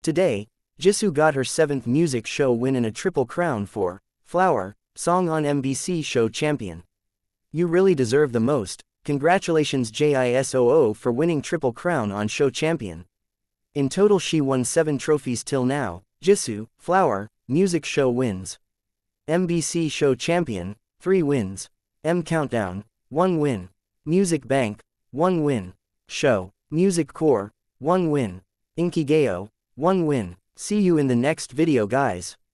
Today, Jisoo got her 7th music show win and a triple crown for Flower song on MBC Show Champion. You really deserve the most. Congratulations Jisoo for winning triple crown on Show Champion. In total she won 7 trophies till now. Jisoo, Flower, Music Show wins. MBC Show Champion, 3 wins. M Countdown, 1 win. Music Bank, 1 win. Show, Music Core, 1 win. Inkigayo, 1 win. See you in the next video guys.